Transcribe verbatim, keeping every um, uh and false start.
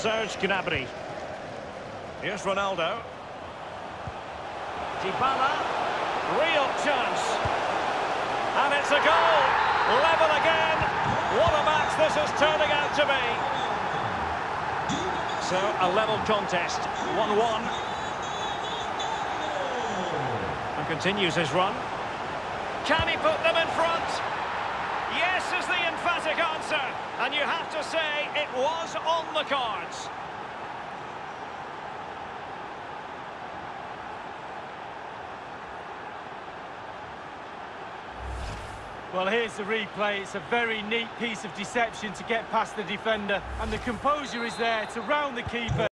Serge Gnabry. Here's Ronaldo. Dybala. Real chance. And it's a goal. Level again. What a match this is turning out to be. So, a level contest. one one. And continues his run. Can he put them in front? Yes is the emphatic answer. And you have to say it was on the cards. Well, here's the replay. It's a very neat piece of deception to get past the defender, and the composure is there to round the keeper.